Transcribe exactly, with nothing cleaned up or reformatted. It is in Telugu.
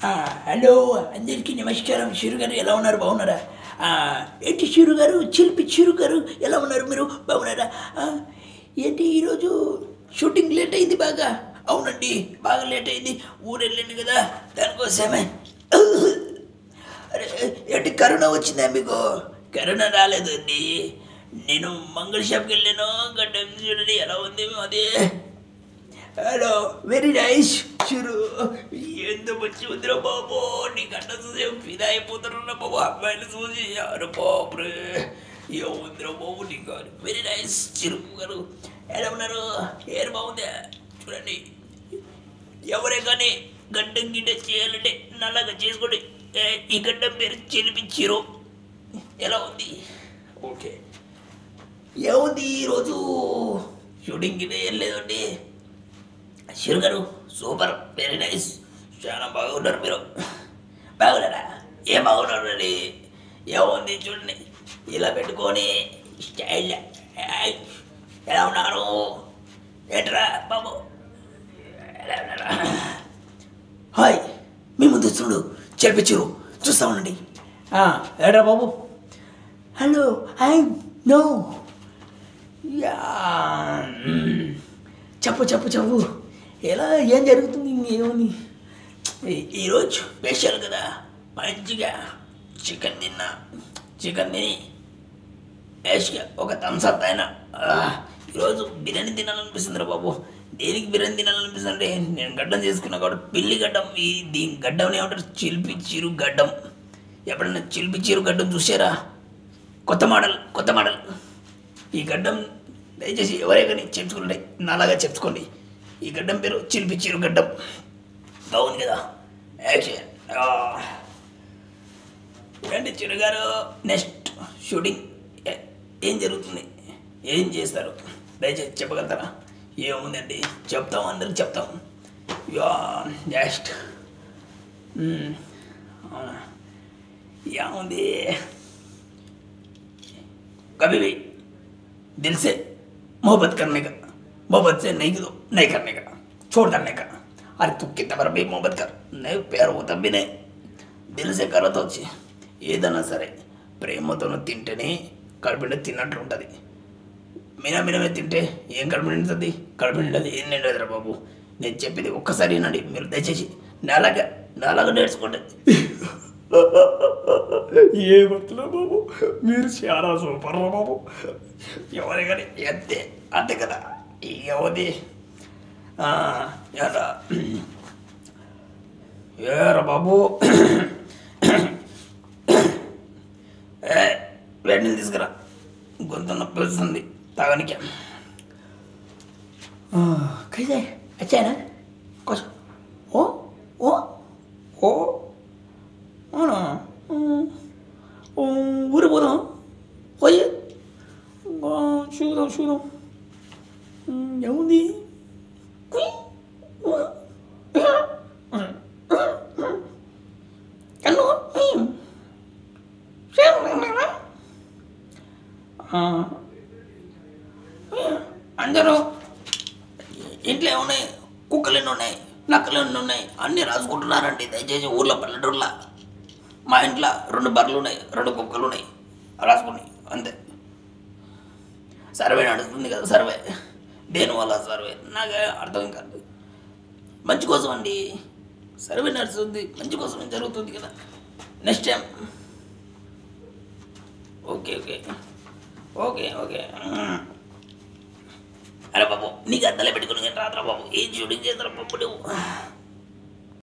ఆ, హలో అందరికీ నమస్కారం. చిరు గారు ఎలా ఉన్నారు? బాగున్నారా? ఆ, ఏంటి చిరు గారు, చిలిపి చిరు గారు ఎలా ఉన్నారు? మీరు బాగున్నారా? ఆ, ఏంటి ఈరోజు షూటింగ్ లేట్ అయింది బాగా? అవునండి, బాగా లేట్ అయింది. ఊరు వెళ్ళండి కదా, దానికోసమే. అరే, ఏంటి కరోనా వచ్చిందా మీకు? కరోనా రాలేదండి. నేను మంగళ షాప్కి వెళ్ళాను. గడ్డం చూడండి ఎలా ఉంది అదే. Hello, very nice Chiru. ఎంత మంచి ఉందిరా బాబు, నీ గడ్డ చూసి ఫిదా అయిపోతారన్నా బాబు. అమ్మాయిని చూసి అరే బాబురే, ఏముందిరా బాబు నీ గారు. వెరీ నైస్ చిరు గారు. ఎలా ఉన్నారు? హెయిర్ బాగుందా? చూడండి, ఎవరే కానీ గడ్డం గిడ్డ చేయాలంటే నల్లగా చేసుకోండి. ఈ గడ్డం పేరు చిలిపి చిరు. ఎలా ఉంది? ఓకే. ఏముంది ఈరోజు షూటింగ్ గిట్ట ఏం లేదండి. చిరు గారు సూపర్, వెరీ నైస్, చాలా బాగున్నారు మీరు. బాగున్నారా? ఏం బాగున్నారు అండి. ఏముంది చూడండి, ఇలా పెట్టుకొని స్టైల్. ఎలా ఉన్నారు? ఏంట్రా బాబు, ఎలా ఉన్నారా? హాయ్, మీ ముందు చూడు చెప్పించు, చూస్తా ఉండండి. ఏట్రా బాబు? Hello, I know. యా, చెప్పు చెప్పు చెప్పు, ఎలా ఏం జరుగుతుంది? ఏమని ఈరోజు స్పెషల్ కదా, మంచిగా చికెన్ తిన్నా. చికెన్ తిని వేసిగా ఒక థమ్స్అప్ అయినా. ఈరోజు బిర్యానీ తినాలనిపిస్తుంది రా బాబు. దేనికి బిర్యానీ తినాలనిపిస్తుంది? నేను గడ్డం చేసుకున్నా కాబట్టి పిల్లి గడ్డం. ఈ దీని గడ్డం ఏమంటారు? చిలిపి చిరు గడ్డం. ఎప్పుడైనా చిలిపి చిరు గడ్డం చూసారా? కొత్త మోడల్, కొత్త మోడల్. ఈ గడ్డం దయచేసి ఎవరే కానీ చెప్పుకోండి, నాలాగా చెప్పుకోండి. ఈ గడ్డం పేరు చిలిపి చిరు గడ్డం. బాగుంది కదా యాక్షన్. రండి చిరు గారు, నెక్స్ట్ షూటింగ్ ఏం జరుగుతుంది, ఏం చేస్తారు దయచేసి చెప్పగలుగుతారా? ఏముందండి, చెప్తాం, అందరికి చెప్తాం. నెక్స్ట్ ఏముంది, कभी भी दिल से मोहब्बत करने का, मोहब्बत से नहीं दो नहीं करने का, छोड़ देने का. अरे तू कितना बार भी मोहब्बत कर, नहीं प्यार हो तब भी नहीं, दिल से करो तो ఏదైనా సరే ప్రేమతో తింటేనే కడుపు నిండా తిన్నట్లు ఉంటుంది. మినా మినమే తింటే ఏం కడుపు నిండుతుంది? కడుపు నిండదు, ఏం నిండదురా బాబు. నేను చెప్పేది ఒక్కసారి వినండి మీరు దయచేసి. నాలాగా నాలాగా నేర్చుకోండి. ఏమవుతున్నా బాబు, మీరు చాలా సూపర్ రా బాబు. ఎవరి కానీ అంతే అంతే కదా. ఏమవుది ఎరా ఏరా బాబు, వేడి నీళ్ళు తీసుకురా, గొంతు నొప్పి వస్తుంది తాగనికి. కైతే వచ్చానా కొంచెం? ఓ ఓ ఓ అవునా? ఊరు పోదాం, పోయి చూద్దాం చూద్దాం. ఏముంది? అందరూ ఇంట్లో ఏమున్నాయి? కుక్కలు ఎన్ని ఉన్నాయి, నక్కలు ఎన్ని ఉన్నాయి, అన్నీ రాసుకుంటున్నారండి దయచేసి. ఊర్లో పల్లెటూర్లో మా ఇంట్లో రెండు బర్రెలు ఉన్నాయి, రెండు కుక్కలు ఉన్నాయి, రాసుకుని అంతే. సర్వే నడుస్తుంది కదా, సర్వే. దేనివల్ల సర్వే నాకు అర్థం కాదు. మంచి కోసం అండి సర్వే నడుస్తుంది, మంచి కోసం జరుగుతుంది కదా. Next time okay okay okay okay. అరే బాబు, నీకు అద్దలే పెట్టుకుని రాత్రా బాబు, ఏం షూటింగ్ చేస్తారా బాబు నువ్వు?